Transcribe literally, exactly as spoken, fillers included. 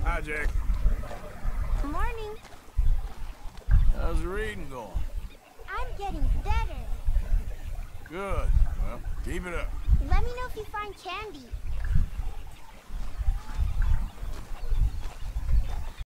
Hi, Jack. Morning. How's the reading going? I'm getting better. Good. Well, keep it up. Let me know if you find candy.